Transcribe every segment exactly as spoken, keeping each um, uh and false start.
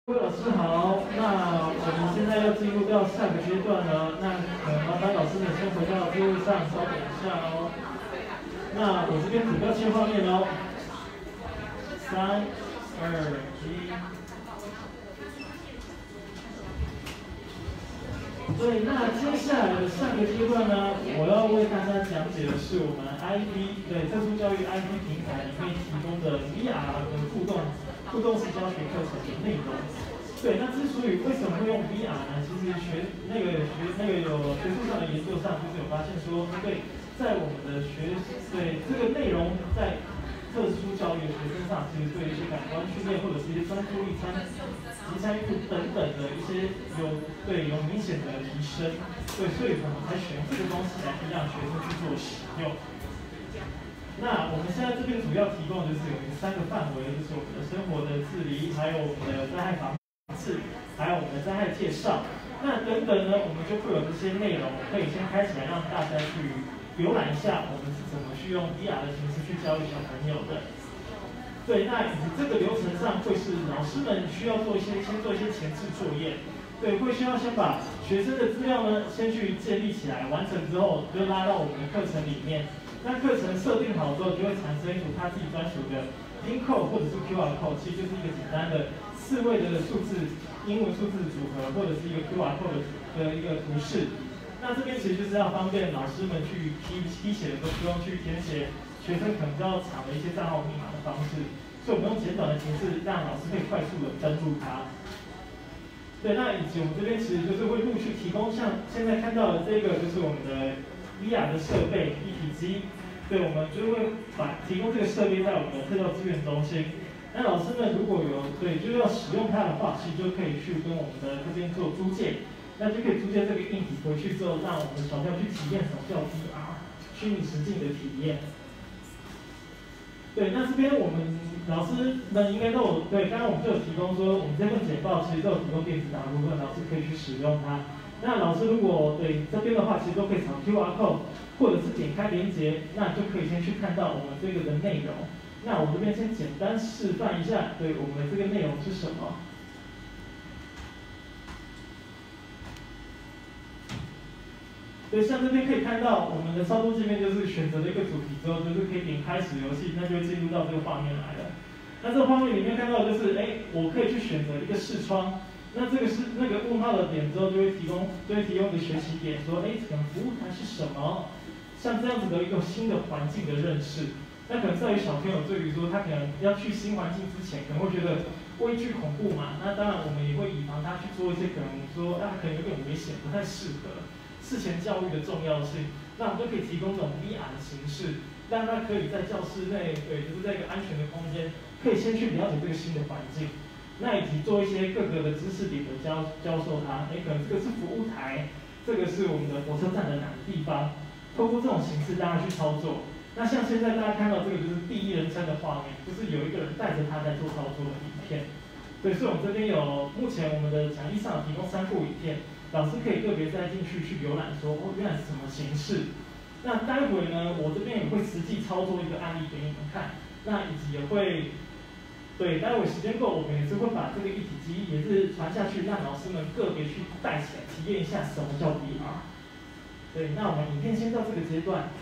各位老师好，那我们现在要进入到下个阶段了，那呃麻烦老师们先回到座位上，稍等一下哦。那我这边主要切画面哦，三、二、一。对，那接下来的下个阶段呢，我要为大家讲解的是我们 I P 对特殊教育 I P 平台里面提供的 V R 的互动互动式教学课程的内容。对，那之所以为什么会用 V R 呢？其实学那个学那个有学术上的研究上，就是有发现说，对，在我们的学对这个内容在特殊教育的学生上，其实对一些感官训练或者是一些专注力参及参与度等等的一些有对有明显的提升。对，所以我们才选这个东西来让学生去做使用。那我们现在这边主要提供的就是有三个范围，就是我们的生活的自理，还有我们的灾害防治，还有我们的灾害介绍。那等等呢，我们就会有这些内容，可以先开起来让大家去浏览一下，我们是怎么去用 V R 的形式去教育小朋友的。对，那以及这个流程上会是老师们需要做一些先做一些前置作业。对，会需要先把学生的资料呢先去建立起来，完成之后就拉到我们的课程里面。那课程设定好之后，就会产生一组他自己专属的 pin code 或者是 Q R code， 其实就是一个简单的四位的数字英文数字组合，或者是一个 Q R code 的一个图示。那这边其实就是要方便老师们去批批写的时候，不用去填写学生可能比较长的一些账号密码的方式，所以我们用简短的形式，让老师可以快速的登录它。对，那以及我们这边其实就是会陆续提供，像现在看到的这个就是我们的 V R 的设备一体机，对，我们就会把提供这个设备在我们的特教资源中心。那老师们如果有对就是要使用它的话，其实就可以去跟我们的这边做租借，那就可以租借这个硬体回去之后，让我们的小朋友去体验什么叫 V R 虚拟实境的体验。对，那这边我们老师们应该都有对，刚刚我们就有提供说，我们这份简报其实都有提供电子档部分，老师可以去使用它。那老师如果对这边的话，其实都可以扫 Q R code， 或者是点开连结，那就可以先去看到我们这个的内容。那我这边先简单示范一下，对我们的这个内容是什么。对，像这边可以看到，我们的操作界面就是选择了一个主题之后，就是可以点开始游戏，那就会进入到这个画面来了。那这个画面里面看到的就是，哎，我可以去选择一个视窗，那这个是那个问号的点之后，就会提供就会提供一个学习点，说，哎，可能服务台是什么？像这样子的一个新的环境的认识，那可能在于小朋友对于说他可能要去新环境之前，可能会觉得畏惧恐怖嘛。那当然我们也会以防他去做一些可能说，啊，可能有点危险，不太适合。事前教育的重要性，那我们就可以提供这种 V R 的形式，让他可以在教室内，对，就是在一个安全的空间，可以先去了解这个新的环境，那以及做一些各个的知识点的教教授他，哎，可能这个是服务台，这个是我们的火车站的哪个地方，透过这种形式让他去操作。那像现在大家看到这个就是第一人称的画面，就是有一个人带着他在做操作的影片。对，所以我们这边有目前我们的讲义上提供三部影片。老师可以个别再进去去浏览说，哦，原来是什么形式。那待会呢，我这边也会实际操作一个案例给你们看。那以及也会，对，待会时间够，我们也是会把这个一体机也是传下去，让老师们个别去带起来，体验一下什么叫 V R。对，那我们影片先到这个阶段。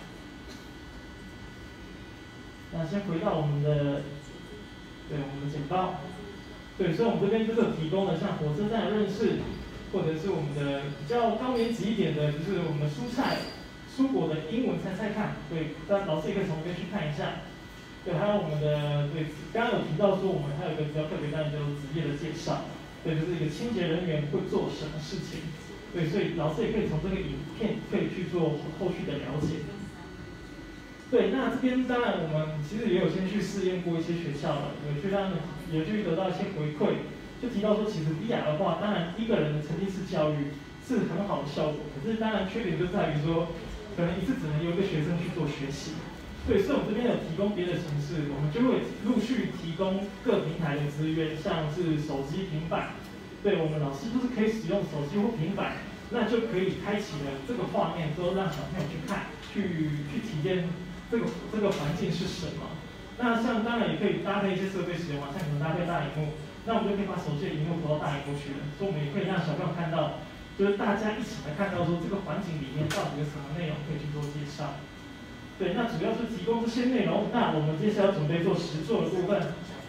那先回到我们的，对，我们的简报。对，所以我们这边就是提供了像火车站的认识。或者是我们的比较高年级一点的，就是我们的蔬菜、蔬果的英文猜猜看，对，但老师也可以从这边去看一下。对，还有我们的对，刚刚有提到说我们还有一个比较特别单元就是职业的介绍，对，就是一个清洁人员会做什么事情，对，所以老师也可以从这个影片可以去做后续的了解。对，那这边当然我们其实也有先去试验过一些学校了，有去让他们有去得到一些回馈。就提到说，其实 V R 的话，当然一个人的沉浸式教育是很好的效果，可是当然缺点就在于说，可能一次只能由一个学生去做学习。对，所以我们这边有提供别的形式，我们就会陆续提供各平台的资源，像是手机、平板。对，我们老师就是可以使用手机或平板，那就可以开启了这个画面之后，让小朋友去看、去去体验这个这个环境是什么。那像当然也可以搭配一些设备使用嘛，像可能搭配大荧幕。 那我们就可以把手机的荧幕投到大荧幕去了，所以我们也可以让小朋友看到，就是大家一起来看到说这个环境里面到底有什么内容可以去做介绍。对，那主要是提供这些内容。那我们接下来要准备做实作的部分。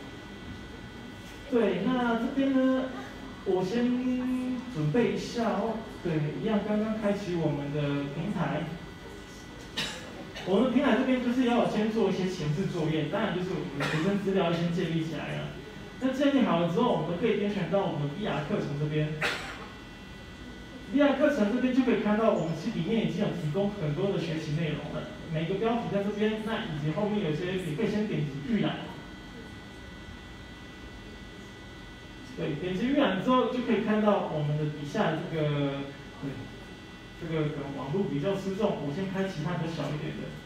对，那这边呢，我先准备一下哦。对，一样刚刚开启我们的平台。我们平台这边就是要先做一些前置作业，当然就是我们的学生资料先建立起来了。那建立好了之后，我们可以点选到我们 V R 课程这边。V R 课程这边就可以看到，我们其实里面已经有提供很多的学习内容了。每个标题在这边，那以及后面有些你可以先点击预览。对，点击预览之后就可以看到我们的底下这个，对，这个可能网络比较失重，我先开其他的小一点的。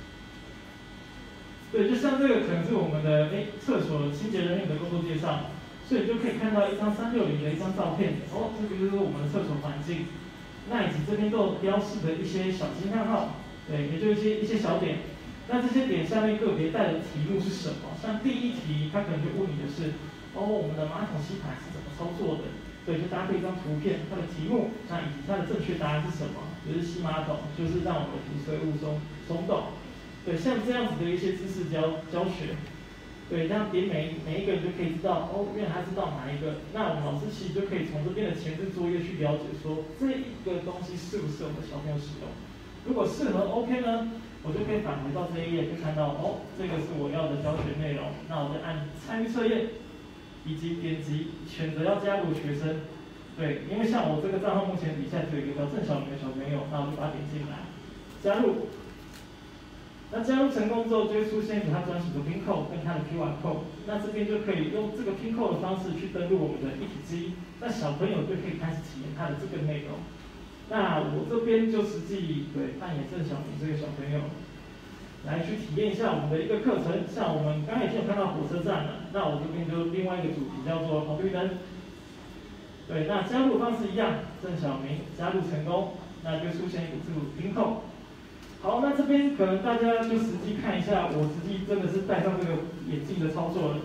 对，就像这个可能是我们的哎厕所清洁人员的工作介绍，所以你就可以看到一张三六零的一张照片，哦，这个就是我们的厕所环境。那以及这边都有标示的一些小惊叹号，对，也就一些一些小点。那这些点下面个别带的题目是什么？像第一题，它可能就问你的是，哦，我们的马桶吸盘是怎么操作的？对，就搭配一张图片，它的题目，那以及它的正确答案是什么？就是吸马桶，就是让我们的皮碎物松松动。对，像这样子的一些知识教教学，对，这样点每每一个人就可以知道，哦，原来他知道哪一个。那我们老师其实就可以从这边的前置作业去了解说，这一个东西适不适合我们小朋友使用。如果适合 OK 呢，我就可以返回到这一页，就看到哦，这个是我要的教学内容。那我就按参与测验，以及点击选择要加入学生。对，因为像我这个账号目前底下只有一个叫郑小明的小朋友，那我就把它点进来，加入。那加入成功之后，就会出现给他专属的 pin code 跟他的 Q R code。那这边就可以用这个 pin code 的方式去登录我们的一体机，那小朋友就可以开始体验他的这个内容。那我这边就实际对扮演郑小明这个小朋友，来去体验一下我们的一个课程。像我们刚才已经有看到火车站了，那我这边就另外一个主题叫做红绿灯。对，那加入方式一样，郑小明加入成功，那就出现一个这个 pin code。好，那这边可能大家就实际看一下，我实际真的是戴上这个眼镜的操作了。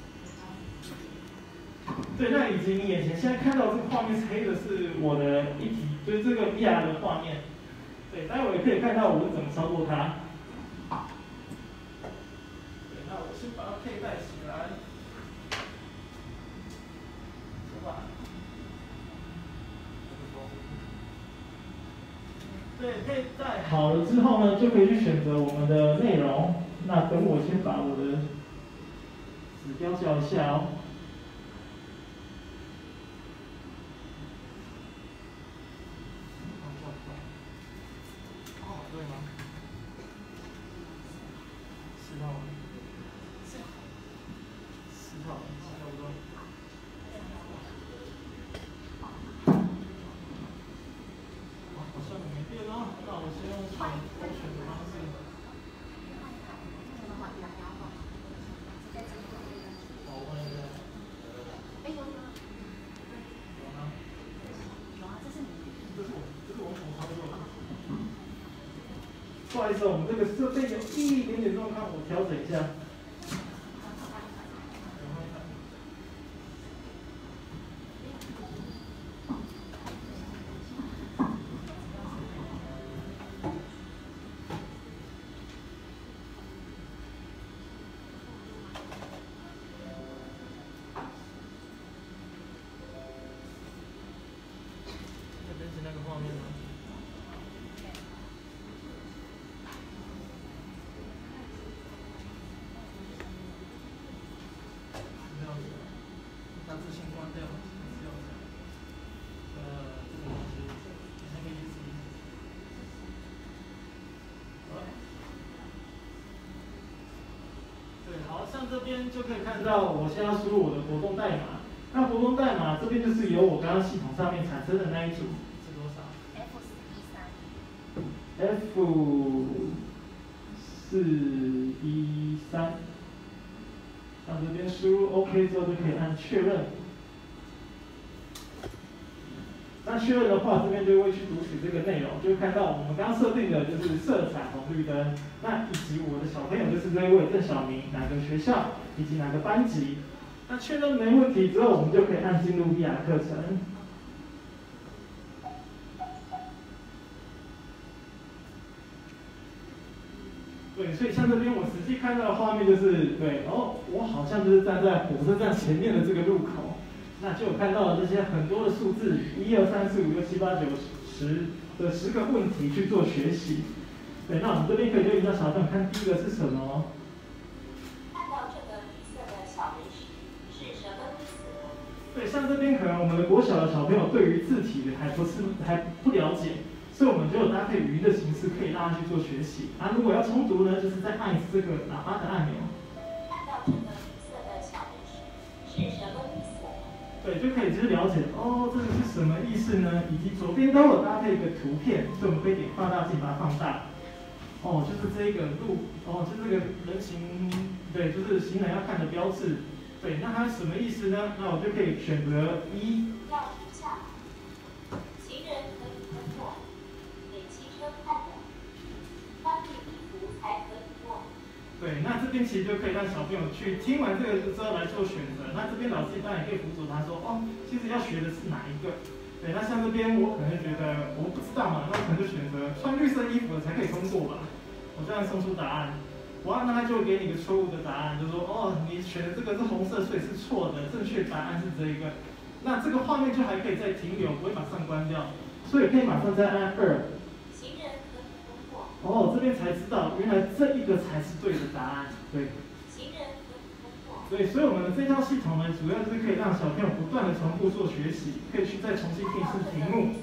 对，那以及你眼前现在看到这个画面是黑的，是我的一体，就是这个 V R 的画面。对，待会也可以看到我是怎么操作它。对，那我先把它佩戴起来。走吧。对，佩戴好了之后呢，就可以去选择我们的内容。那等我先把我的指标叫一下哦。哦，对吗？四号。四号，差不多。好像没变哦，那我先用选勾选的方式。好，我问一下。哎，有吗？有吗？有啊，这是你。这是我，这是我手操作的。不好意思，我们这个设备有一点点状况，我调整一下。那个画面吗？这样子，把字先关掉，这样子。呃，这个东西，那个意思。好。对，好像这边就可以看到，我现在输入我的活动代码。那活动代码这边就是由我刚刚系统上面产生的那一组。F 四一三，到这边输入 OK 之后就可以按确认。那确认的话，这边就会去读取这个内容，就会看到我们刚刚设定的就是色彩红绿灯，那以及我的小朋友就是这一位郑小明，哪个学校以及哪个班级。 那确认没问题之后，我们就可以按进入 V R 课程。对，所以像这边我实际看到的画面就是，对，哦，我好像就是站在火车站前面的这个路口，那就有看到了这些很多的数字，一二三四五六七八九十的十个问题去做学习。对，那我们这边可以就引导小朋友看第一个是什么？ 看到这个绿色的小人时是什么意思？ 对，像这边可能我们的国小的小朋友对于字体还不是还不了解。所以我们就有搭配语音的形式，可以让他去做学习。啊，如果要重读呢，就是再按这个喇叭的按钮。 看到这个绿色的小人时是什么意思？ 对，就可以就是了解哦，这个是什么意思呢？以及左边都有搭配一个图片，所以我们可以点放大镜把它放大。哦，就是这个路，哦，就是这个人行，对，就是行人要看的标志。对，那它什么意思呢？那我就可以选择一。 要停下，行人可以通过。给汽车看的，穿绿衣服才可以过。 对，那这边其实就可以让小朋友去听完这个之后来做选择。那这边老师当然也可以辅佐他说，哦，其实要学的是哪一个？对，那像这边我可能觉得我不知道嘛，那我可能就选择穿绿色衣服的才可以通过吧。我这样送出答案，哇，那他就会给你一个错误的答案，就说，哦，你选的这个是红色，所以是错的，正确答案是这一个。那这个画面就还可以再停留，不会马上关掉，所以可以马上再按二。哦，这边才知道，原来这一个才是对的答案，对。 行人可以通过。 对，所以我们的这套系统呢，主要就是可以让小朋友不断的重复做学习，可以去再重新听一次题目。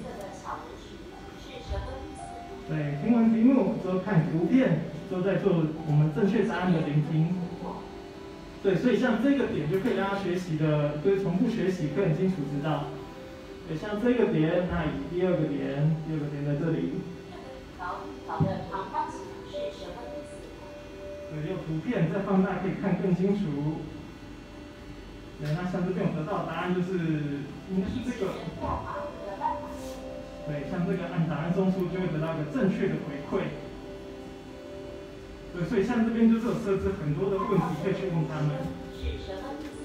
对，听完题目之后看图片，之后再做我们正确答案的聆听。对，所以像这个点就可以让他学习的，就是重复学习，可以很清楚知道。对，像这个点，那以第二个点，第二个点在这里。 条的长方形是什么意思？ 对，用图片再放大可以看更清楚。对，那像这边我得到的答案就是应该是这个。对，像这个按答案中枢就会得到一个正确的回馈。对，所以像这边就是有设置很多的问题可以去问他们。 是什么意思？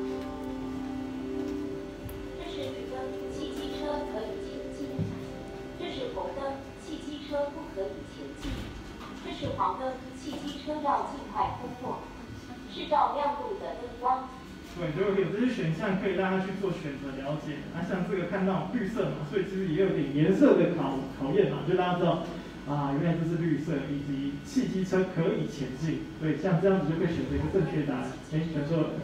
这是绿灯，汽机车可以前进；这是红灯，汽机车不可以前进。这是黄灯，汽机车要尽快通过。是照亮路的灯光。对，就有这些选项可以让他去做选择了解。那、啊、像这个看到绿色嘛，所以其实也有点颜色的考考验嘛，就让他知道啊，原来这是绿色，以及汽机车可以前进。对，像这样子就可以选择一个正确答案。哎，选错了。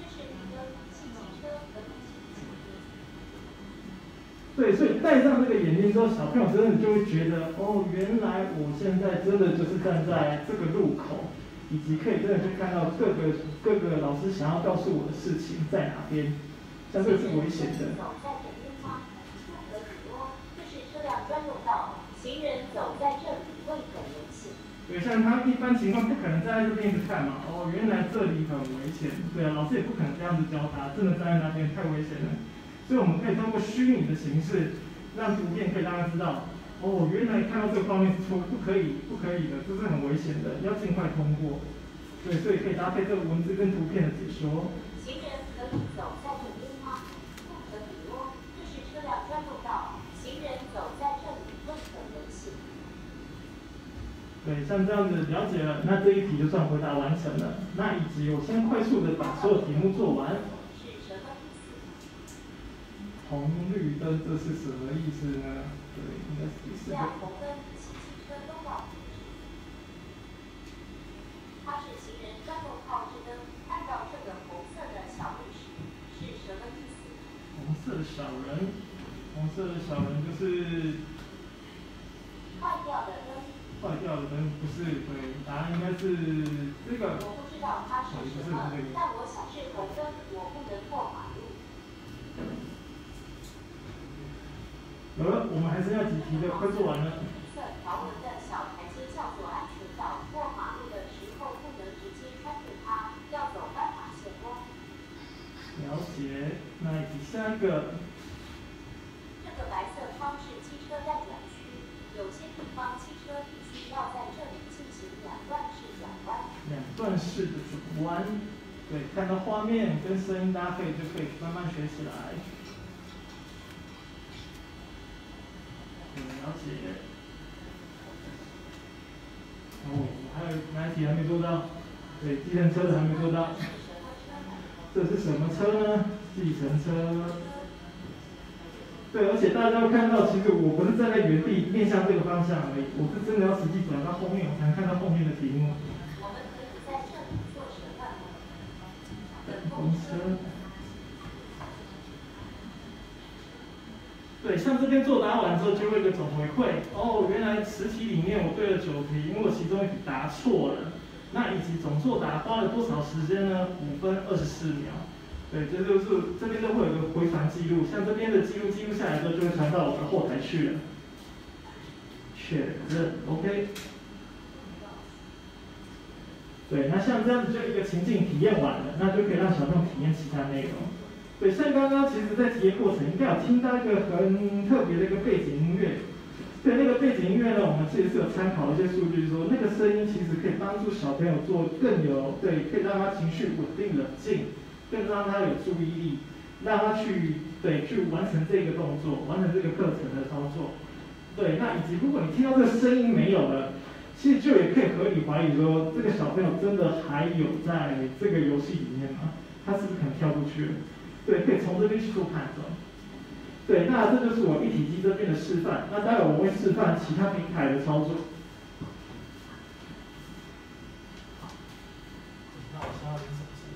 对，所以戴上这个眼镜之后，小朋友真的就会觉得，哦，原来我现在真的就是站在这个路口。以及可以真的去看到各个各个老师想要告诉我的事情在哪边，像这个是危险的。走在这边吗？不可以哦，这是车辆专用道，行人走在这里会很危险。对，像他一般情况不可能站在这边一直看嘛，哦，原来这里很危险。对啊，老师也不可能这样子教他，真的站在那边太危险了。所以我们可以通过虚拟的形式，让图片可以让他知道。哦，原来看到这个画面是错，不可以，不可以的，这是很危险的，要尽快通过。对，所以可以搭配这个文字跟图片的解说。行人可以走在这边吗？不可以哦，这是车辆专用道，行人走在这里会很危险。对，像这样子了解了，那这一题就算回答完成了。那以及我先快速的把所有题目做完。是什么意思？红绿灯这是什么意思呢？对，应该是第四个。亮红灯，汽机车都要停止。它是行人专用号志灯，看到这个红色的小人时是什么意思？红色的小人，红色的小人就是坏掉的灯。 坏掉的灯不是，对，答案应该是这个。 我不知道它是什么，但我想是红灯，我不能过马路。 有了，我们还剩下几题的，快做完了。 绿色条纹的小台阶叫做安全道，过马路的时候不能直接穿越它，要走斑马线哦。 了解，那以及下一个。 这个白色窗是机车代表区，有些地方汽车必须要在这里进行两段式转弯。 两段式的转弯。 对，看到画面跟声音搭配就可以慢慢学起来。嗯，了解。哦，还有哪一题还没做到？对，计程车的还没做到。这是什么车呢？计程车。对，而且大家会看到，其实我不是站在原地面向这个方向而已，我是真的要实际转到后面，我才能看到后面的题目。公车。对，像这边作答完之后就会有个总回馈，哦，原来十题里面我对了九题，因为我其中一题答错了，那以及总作答花了多少时间呢？五分二十四秒。对，这就是这边都会有个回传记录，像这边的记录记录下来之后，就会传到我的后台去了。确认 ，OK。对，那像这样子就一个情境体验完了，那就可以让小朋友体验其他内容。对，像刚刚其实在体验过程应该有听到一个很特别的一个背景音乐。对，那个背景音乐呢，我们其实是有参考一些数据说，那个声音其实可以帮助小朋友做更有，对，可以让他情绪稳定冷静。更让他有注意力，让他去对去完成这个动作，完成这个课程的操作。对，那以及如果你听到这个声音没有了，其实就也可以合理怀疑说，这个小朋友真的还有在这个游戏里面吗？他是不是可能跳出去了？对，可以从这边去做判断。对，那这就是我一体机这边的示范。那待会我会示范其他平台的操作。好，那我先要点手机。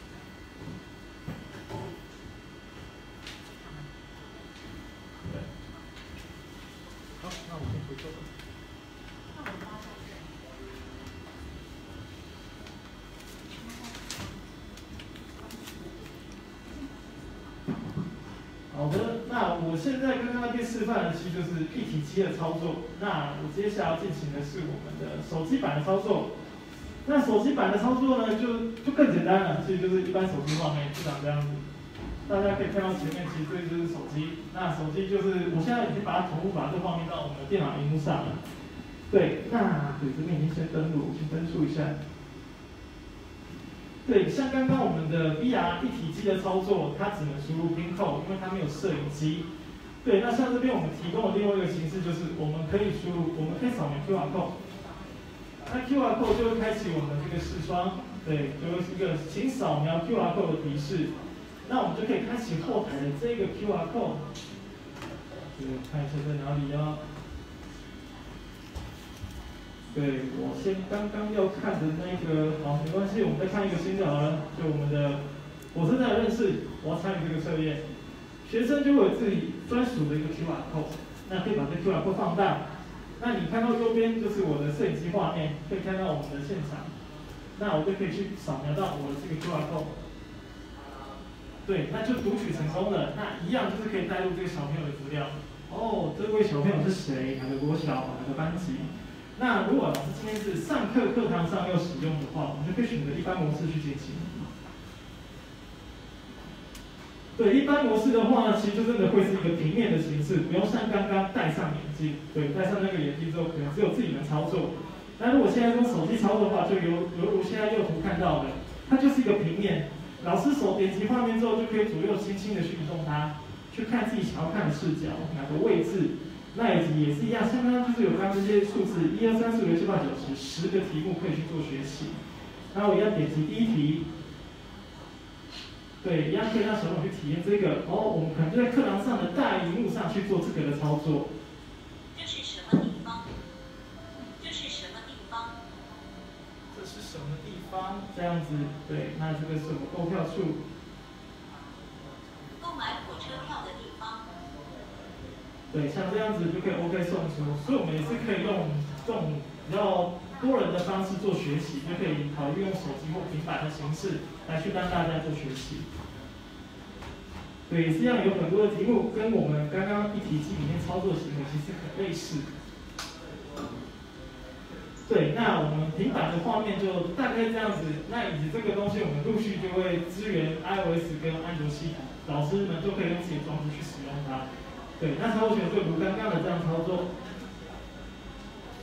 好，那我先回座了。好的，那我现在刚刚那边示范的其实就是一体机的操作。那我接下来要进行的是我们的手机版的操作。那手机版的操作呢，就就更简单了，其实就是一般手机画面就长这样子。大家可以看到前面，其实这就是手机。那手机就是我现在已经把它同步把这个画面到我们的电脑荧幕上了。对，那对这边已经先登录，先登出一下。对，像刚刚我们的 V R 一体机的操作，它只能输入 pin code， 因为它没有摄影机。对，那像这边我们提供的另外一个形式就是，我们可以输入，我们可以扫描 Q R code。那 Q R code 就会开启我们这个视窗，对，就是一个请扫描 Q R code 的提示。那我们就可以开启后台的这个 Q R code。对，看一下在哪里啊？对，我先刚刚要看的那个，好，没关系，我们再看一个新的好了，就我们的火车站的认识，我要参与这个测验，学生就会有自己专属的一个 Q R code， 那可以把这 Q R code 放大，那你看到右边就是我的摄影机画面，可以看到我们的现场，那我就可以去扫描到我的这个 Q R code， 对，那就读取成功了，那一样就是可以带入这个小朋友的资料，哦，这位小朋友是谁？哪个国小？哪个班级？那如果老师今天是上课课堂上要使用的话，我们就可以选择一般模式去进行。对，一般模式的话呢，其实就真的会是一个平面的形式，不用像刚刚戴上眼镜。对，戴上那个眼镜之后，可能只有自己能操作。那如果现在用手机操作的话，就犹犹如现在右图看到的，它就是一个平面。老师手点击画面之后，就可以左右轻轻的去移动它，去看自己想要看的视角，哪个位置。那以及也是一样，像刚刚就是有刚这些数字，一二三四五六七八九十，十个题目可以去做学习。那我一样点击第一题，对，一样可以让小朋友去体验这个。哦，我们可能就在课堂上的大荧幕上去做这个的操作。 这是什么地方？这是什么地方？ 这是什么地方？这样子，对，那这个是我购票处。 购买火车票的地方。 对，像这样子就可以 OK 送出，所以我们也是可以用这种比较多人的方式做学习，就可以考虑用手机或平板的形式来去让大家做学习。对，这样有很多的题目跟我们刚刚一体机里面操作的行为其实很类似。对，那我们平板的画面就大概这样子，那以及这个东西我们陆续就会支援 iOS 跟安卓系统，老师们就可以用自己的装置去使用它。对，那操作就如刚刚的这样操作。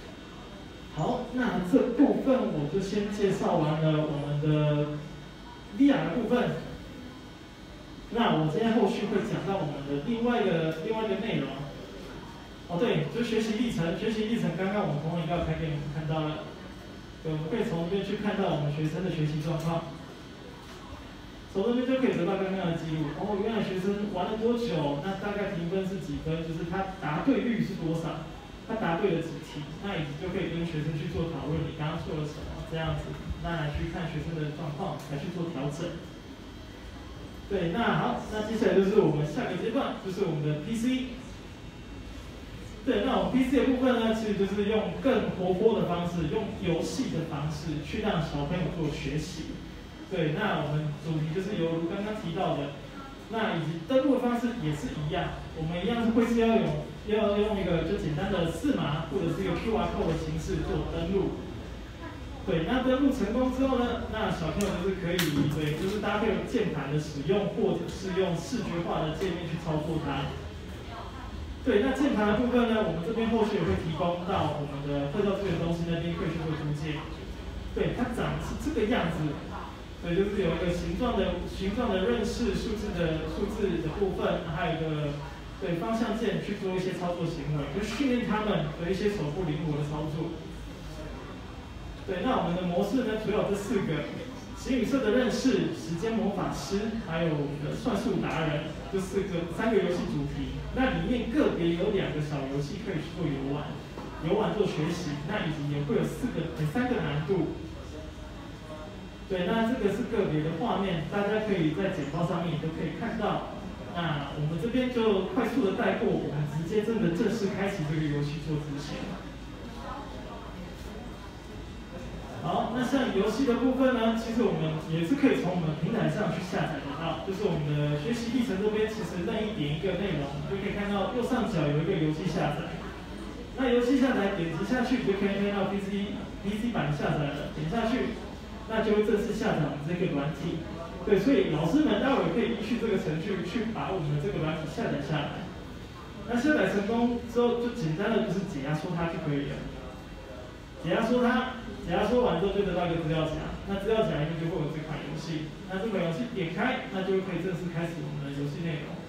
好，那这部分我就先介绍完了我们的 V R 的部分，那我今天后续会讲到我们的另外一个另外一个内容。哦，对，就学习历程，学习历程，刚刚我们同一个才给你们看到了，对，我们可以从这边去看到我们学生的学习状况。从这边就可以得到刚刚的记录。哦，原来学生玩了多久？那大概评分是几分？就是他答对率是多少？他答对了几题？那以及就可以跟学生去做讨论，你刚刚做了什么？这样子，那来去看学生的状况，来去做调整。对，那好，那接下来就是我们下个阶段，就是我们的 P C。对，那我们 P C 的部分呢，其实就是用更活泼的方式，用游戏的方式去让小朋友做学习。对，那我们主题就是犹如刚刚提到的，那以及登录的方式也是一样，我们一样是会是要用要用一个就简单的四码或者是一个 Q R code 的形式做登录。对，那登录成功之后呢，那小朋友就是可以对，就是搭配键盘的使用，或者是用视觉化的界面去操作它。对，那键盘的部分呢，我们这边后续也会提供到我们的特教资源中心那边可以去做租借。对，它长是这个样子。对，就是有一个形状的形状的认识数字的数字的部分，还有一个对方向键去做一些操作行为，就训练他们的一些手部灵活的操作。对，那我们的模式呢，主要有这四个：形与色的认识、时间魔法师，还有我们的算术达人，这四个三个游戏主题。那里面个别有两个小游戏可以去做游玩，游玩做学习，那以及也会有四个、三个难度。对，那这个是个别的画面，大家可以在简报上面也都可以看到。那我们这边就快速的带过，我们直接真的正式开启这个游戏做执行。好，那像游戏的部分呢，其实我们也是可以从我们平台上去下载得到，就是我们的学习历程这边，其实任意点一个内容，就可以看到右上角有一个游戏下载。那游戏下载点击下去，就可以看到 P C P C 版下载了，点下去。那就会正式下载我们这个软体，对，所以老师们待会可以依据这个程序去把我们的这个软体下载下来。那下载成功之后，就简单的就是解压缩它就可以了。解压缩它，解压缩完之后就得到一个资料夹，那资料夹里面就会有这款游戏。那这款游戏点开，那就可以正式开始我们的游戏内容。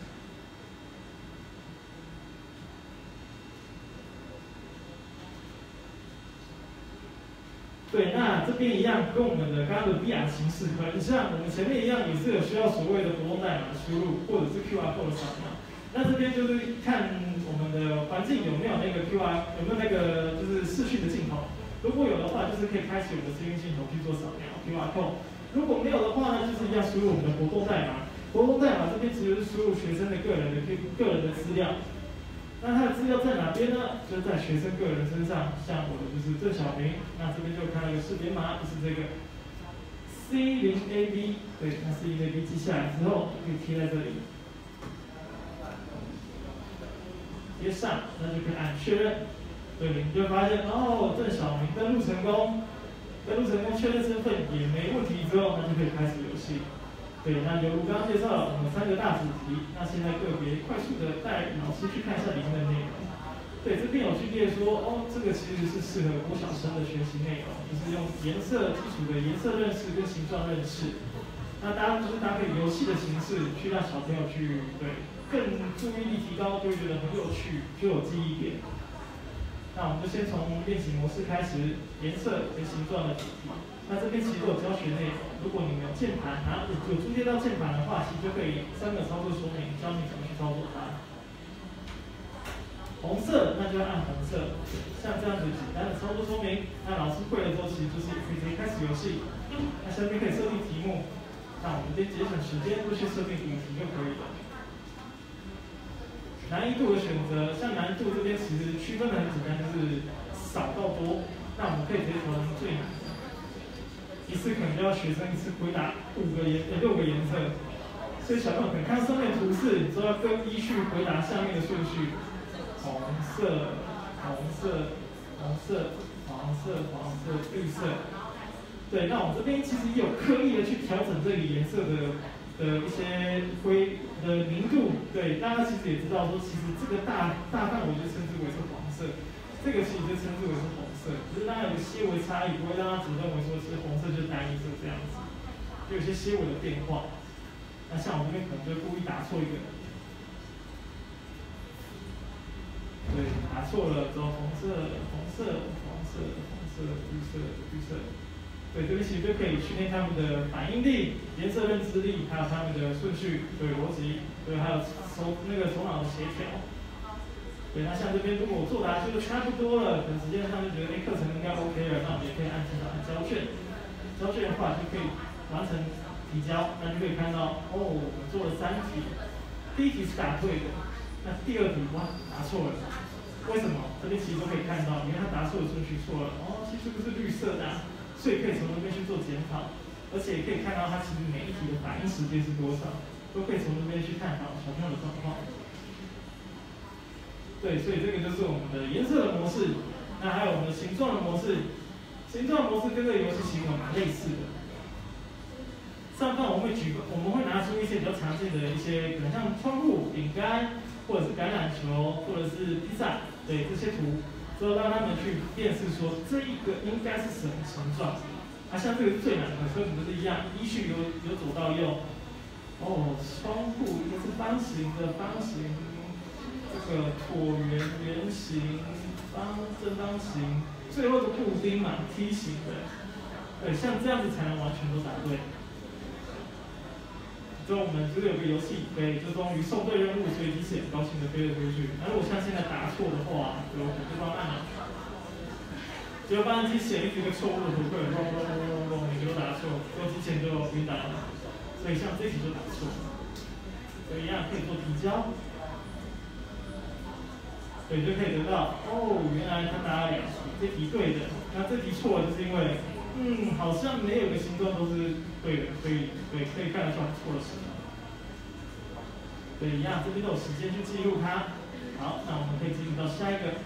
对，那这边一样，跟我们的刚刚的 V R 形式很像。我们前面一样也是有需要所谓的活动代码的输入，或者是 Q R code 扫描。那这边就是看我们的环境有没有那个 Q R， 有没有那个就是视讯的镜头。如果有的话，就是可以开启我们的视讯镜头去做扫描 Q R code。如果没有的话呢，就是一样输入我们的活动代码。活动代码这边其实是输入学生的个人的个人的资料。那他的资料在哪边呢？就在学生个人身上，像我的就是郑小明，那这边就看到一个识别码，就是这个 C 零 A B， 对，那 C 零 A B 记下来之后，可以贴在这里，贴上，那就可以按确认，对，你就会发现哦，郑小明登录成功，登录成功，确认身份也没问题之后，那就可以开始游戏。对，那犹如刚刚介绍了我们三个大主题，那现在个别快速的带老师去看一下里面的内容。对，这边有去列说，哦，这个其实是适合国小生的学习内容，就是用颜色基础的颜色认识跟形状认识。那大家就是搭配游戏的形式，去让小朋友去对更注意力提高，就会觉得很有趣，就有记忆点。那我们就先从练习模式开始，颜色跟形状的主题。那这边其实有教学内容，如果你们有键盘啊，有有租借到键盘的话，其实就可以三个操作说明，教你怎么去操作它。红色，那就要按红色，像这样子简单的操作说明，那老师会了之后，其实就是可以直接开始游戏。那下面可以设定题目，那我们先节省时间，就去设定主题就可以了。难易度的选择，像难度这边其实区分的很简单，就是少到多，那我们可以直接调成最难。一次可能就要学生一次回答五个颜、呃六个颜色，所以小朋友可能看上面图示，之后要跟依序回答下面的顺序：红色、红色、红色、黄色、黄色、绿色。对，那我们这边其实也有刻意的去调整这个颜色的的一些灰的明度。对，大家其实也知道说，其实这个大大范围就称之为是黄色，这个其实就称之为是红色。只是当然有个些微差异，不会让他只认为说是红色就是单一色这样子。 就有些些微的变化。那像我这边可能就故意打错一个，对，打错了之后红色、红色、黄色、红色、绿色、绿色。对，这边其实就可以训练他们的反应力、颜色认知力，还有他们的顺序、对逻辑，对，还有手那个头脑的协调。对，那像这边如果我作答就差不多了，可能时间上就觉得哎课程应该 OK 了，那我们也可以按提早按交卷。交卷的话就可以完成提交，那就可以看到哦，我们做了三题，第一题是答对的，那第二题哇答错了，为什么？这边其实都可以看到，因为他答错的顺序错了，哦，其实不是绿色的、啊。所以可以从这边去做检讨，而且也可以看到它其实每一题的反应时间是多少，都可以从这边去探讨小朋友的状况。对，所以这个就是我们的颜色的模式，那还有我们的形状的模式，形状模式跟这个游戏形容蛮类似的。上方我们会举，我们会拿出一些比较常见的一些，可能像窗户、饼干，或者是橄榄球，或者是披萨，对这些图。之后让他们去辨识说这一个应该是什么形状，啊，像这个是最难的，所以我们就是一样，依序由由左到右。哦，窗户一个是方形的，方形，这个椭圆、圆形、方正方形，最后是布丁嘛，梯形的。对，像这样子才能完全都答对。之后我们就是有个游戏，对，就终于送对任务，所以机器很高兴的飞了出去。那如果像现在答错的话，就我就帮按了，结果发现机器人一直一个错误的回馈，嗡嗡嗡嗡嗡，你就答错，之后机器人就晕倒了。所以像这题就答错，所以一样可以做提交，对，就可以得到哦，原来他答了两题，这题对的，那这题错了就是因为。嗯，好像没有个形状都是对的，所以对可以看得出来错了什么。对，一样这边都有时间去记录它。好，那我们可以进入到下一个。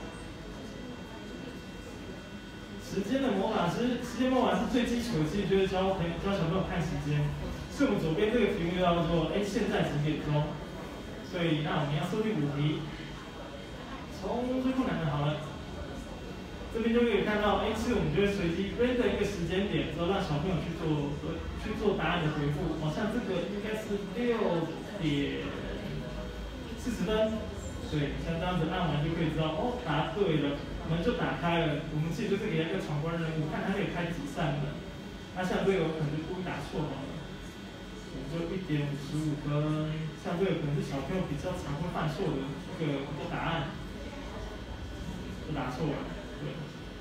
时间的魔法师，时间魔法师最基础的，其实就是教朋友教小朋友看时间。所以我们左边这个题目叫做，哎，现在几点钟？所以那我们要设定五题，从最困难的好了。这边就可以看到，哎，是我们就会随机 random 一个时间点，之后让小朋友去做去做答案的回复。好像这个应该是六点四十分，对，像这样子按完就可以知道，哦，答对了，门就打开了。我们其实就是给他一个闯关任务，看他可以开几扇门。那像这个我可能就故意打错好了，我就一点五十五分。像这个可能是小朋友比较常会犯错的一个一个答案，就答错了。对，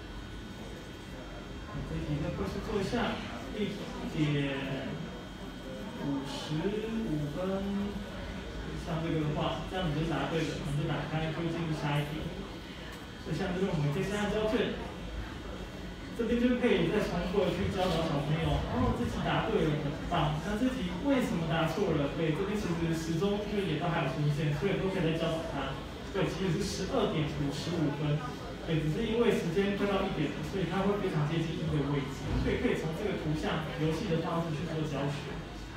这一题再快速做一下，一点五十五分。像这个的话，这样你就答对了，你就打开，就进入下一题。所以像这边我们可以先按交卷，这边就可以再重复的去教导小朋友，哦，这题答对了，很棒。那这题为什么答错了？对，这边其实时钟就也都还有出现，所以都可以再教导他。对，其实是十二点五十五分。对，只是因为时间快到一点了，所以它会非常接近一个位置，所以可以从这个图像游戏的方式去做教学。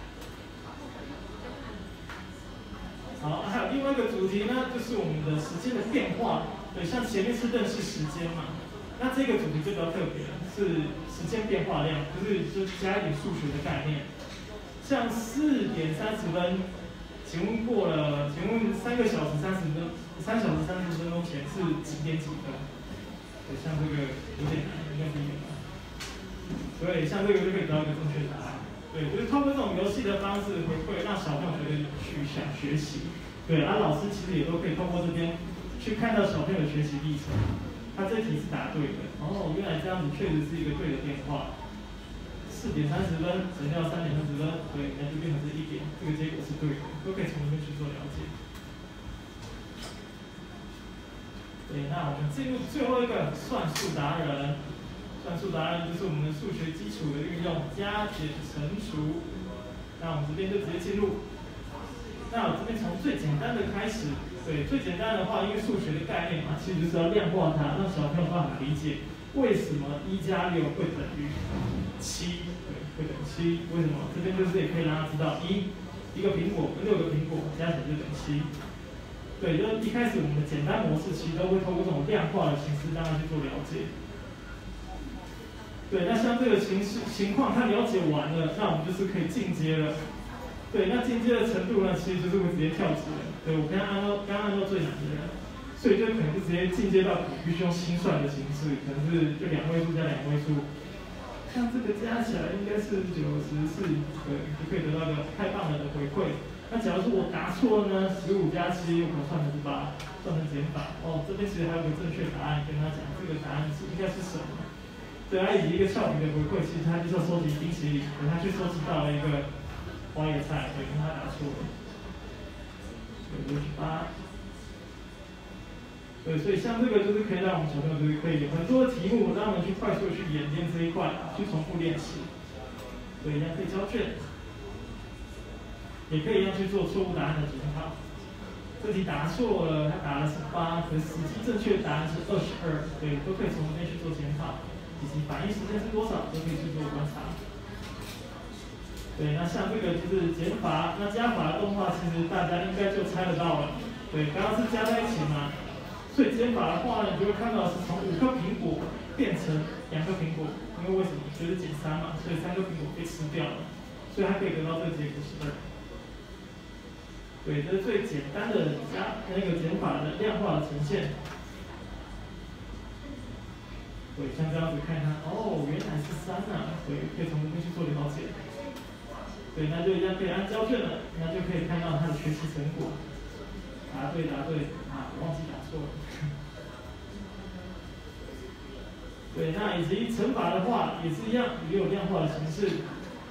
好，还有另外一个主题呢，就是我们的时间的变化。对，像前面是认识时间嘛，那这个主题就比较特别了，是时间变化量，就是就加一点数学的概念。像四点三十分，请问过了，请问三个小时三十分，三小时三十分钟前是几点几分？像这个有点难，应该是有吧？对，像这个就可以得到一个正确答案。对，就是通过这种游戏的方式回馈，让小朋友觉得有趣，想学习。对，而、啊、老师其实也都可以通过这边去看到小朋友的学习历程。他这题是答对的，哦，原来这样子确实是一个对的变化。四点三十分省掉三点三十分，对，那就变成是一点，这个结果是对的，都可以从这边去做了解。对，那我们进入最后一个算术达人。算术达人就是我们的数学基础的运用，加减乘除。那我们这边就直接进入。那我这边从最简单的开始。对，最简单的话，因为数学的概念嘛，其实就是要量化它，让小朋友办法理解为什么一加六会等于七，对，会等于七。为什么？这边就是也可以让他知道，一一个苹果跟六个苹果加起来就等于七。对，就是一开始我们的简单模式其实都会透过这种量化的形式让他去做了解。 对，那像这个情势情况，他了解完了，那我们就是可以进阶了。对，那进阶的程度呢，其实就是会直接跳级了。对，我刚刚按到刚刚按到最难的人，所以就可能就直接进阶到必须用心算的形式，可能是就两位数加两位数。像这个加起来应该是九十四，对，就可以得到一个太棒了的回馈。那假如说我答错了呢，十五加七，我可能算成是八，算成减法。哦，这边其实还有个正确答案，跟他讲这个答案是应该是什么。对，他以及一个俏皮的回馈，其实他就是要收集冰淇淋，可他去收集到了一个花椰菜，对，因为他答错了。对，就是八。对，所以像这个就是可以让我们小朋友就是可以有很多的题目，让我们去快速的去演练这一块，去重复练习。对，一样可以交卷，也可以要去做错误答案的检讨。这题答错了，他答的是八，可是实际正确答案是二十二，对，都可以从这边去做检讨，以及反应时间是多少，都可以去做观察。对，那像这个就是减法，那加法的动画，其实大家应该就猜得到了。对，刚刚是加在一起嘛。所以减法的话呢，你就会看到是从五颗苹果变成两颗苹果，因为为什么？就是减三嘛，所以三颗苹果被吃掉了，所以它可以得到这个结果是二。对，这是最简单的加那个减法的量化的呈现。对，像这样子看看，哦，原来是三啊，对，可以从这边去做了解。对，那就一样可以按交卷了，那就可以看到他的学习成果。答对，答对，啊，忘记答错了。对，那以及乘法的话也是一样，也有量化的形式，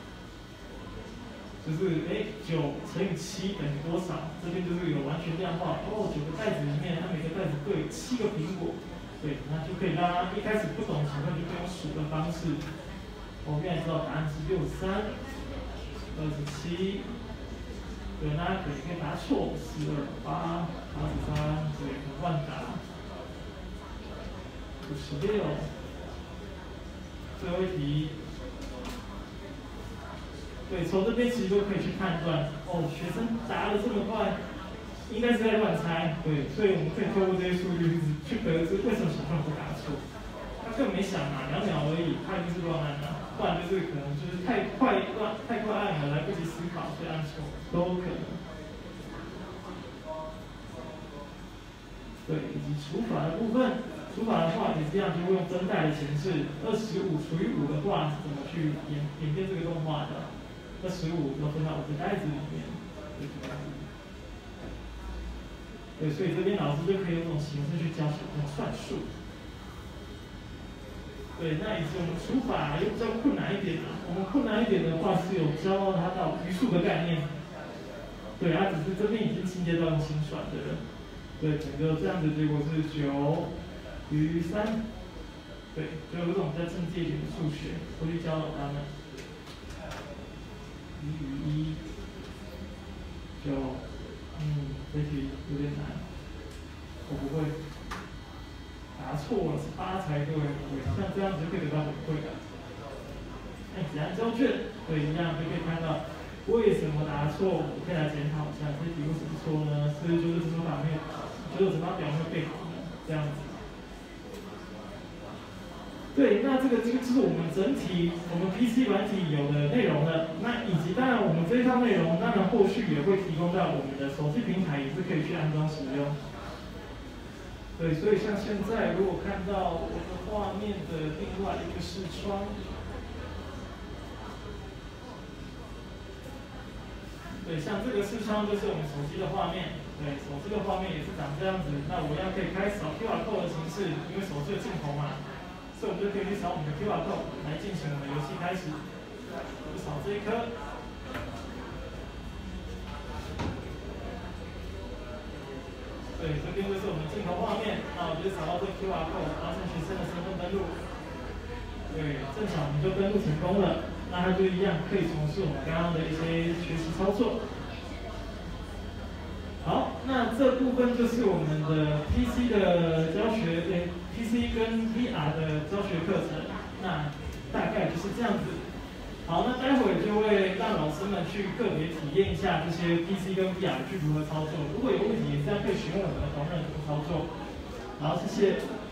就是哎九乘以七等于多少？这边就是有完全量化。哦，九个袋子里面，它每个袋子各有七个苹果，对，那就可以让他一开始不懂的情况就可以用数的方式。我现在知道答案是六十三、二十七。对，大家可能可以答错，四二八、八十三，对，很乱答。五十六，最后一题。对，从这边其实都可以去判断，哦，学生答的这么快，应该是在乱猜，对，所以我们可以透过这些数据去得知为什么小朋友会答错。他根本没想嘛，两秒而已，他一定是乱按的，不然就是可能就是太快乱太快按了，来不及思考，所以按错，都有可能。对，以及除法的部分，除法的话也是一样，就会用分代的形式。二十五除以五的话是怎么去演演变这个动画的？二十五要分到五个袋子里面，对，这样子。对，所以这边老师就可以用这种形式去教小朋友算数。对，那以及我们除法又比较困难一点啊。我们困难一点的话是有教他到余数的概念。对，它只是这边已经进阶到用心算的了。对，整个这样子结果是九余三，对，就有这种比较进阶一点的数学，我去教导他们。一余一，九，嗯，这题有点难，我不会，答错了是八才对，对，像这样子就可以得到回馈了。那简单交卷，对，一样就可以看到。为什么答错？我可以来检讨一下，这题为什么错呢？是九九乘法没有，九九乘法表没有背好呢？这样子。对，那这个这个就是我们整体我们 P C 软体有的内容了。那以及当然我们这一套内容，当然后续也会提供到我们的手机平台，也是可以去安装使用。对，所以像现在如果看到我的画面的另外一个视窗。对，像这个视窗就是我们手机的画面，对，手机的画面也是长这样子。那我一样可以开扫 Q R code 的形式，因为手机有镜头嘛，所以我们就可以去扫我们的 Q R code 来进行我们的游戏开始。就扫这一颗。对，这边就是我们镜头画面，那我就扫到这个 Q R code，达成学生的身份登录。对，正常我们就登录成功了。那它就一样可以从事我们刚刚的一些学习操作。好，那这部分就是我们的 P C 的教学，对 ，P C 跟 V R 的教学课程，那大概就是这样子。好，那待会就会让老师们去个别体验一下这些 P C 跟 V R 去如何操作。如果有问题，也是可以询问我们的同仁怎么操作。好，谢谢。